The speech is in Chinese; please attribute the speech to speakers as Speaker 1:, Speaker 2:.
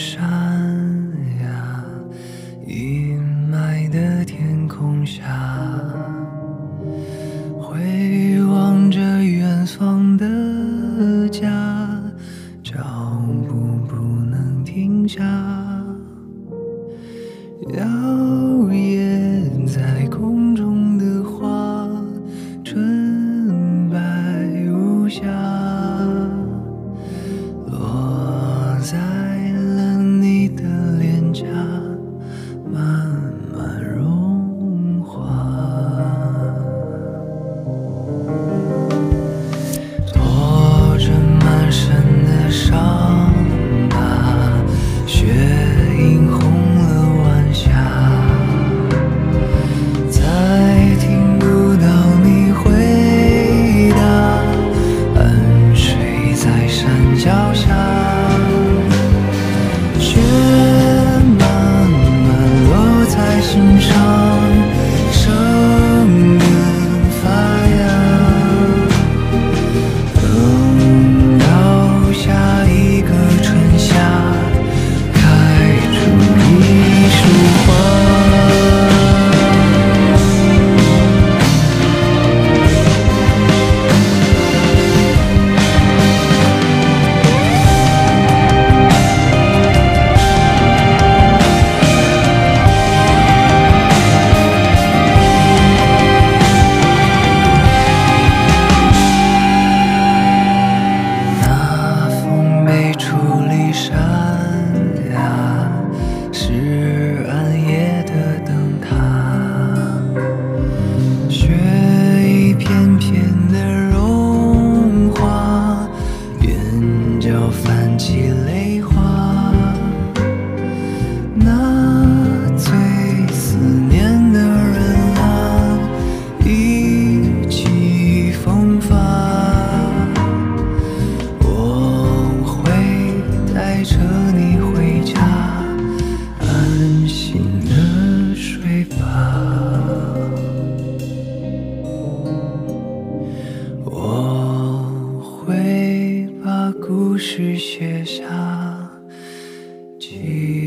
Speaker 1: 山呀，阴霾的天空下，回望着远方的家，脚步不能停下，摇曳在空中的花，纯白无瑕，落在了你的脸颊，慢慢融化。拖着满身的伤疤，血映红了晚霞，再听不到你回答，安睡在山脚下，雪慢慢落在心上，生根发芽，等到下一个春夏，开出一束花。那风被处理山呀，是暗夜的灯塔，雪一片片的融化，眼角泛起泪花。那最思念的人啊，意气风发，我会带着你回家，安心的睡吧。我会把故事写下，记